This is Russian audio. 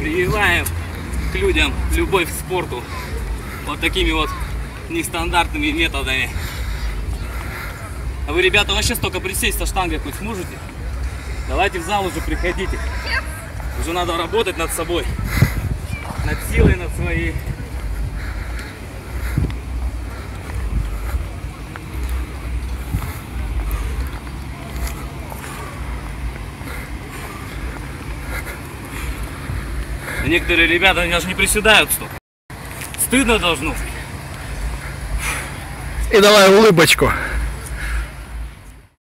прививаем к людям любовь к спорту вот такими вот нестандартными методами. А вы, ребята, вообще столько присесть со штангой хоть сможете? Давайте в зал уже приходите. Уже надо работать над собой, над силой, над своей. Некоторые ребята, они даже не приседают столько. Стыдно должно быть. И давай улыбочку.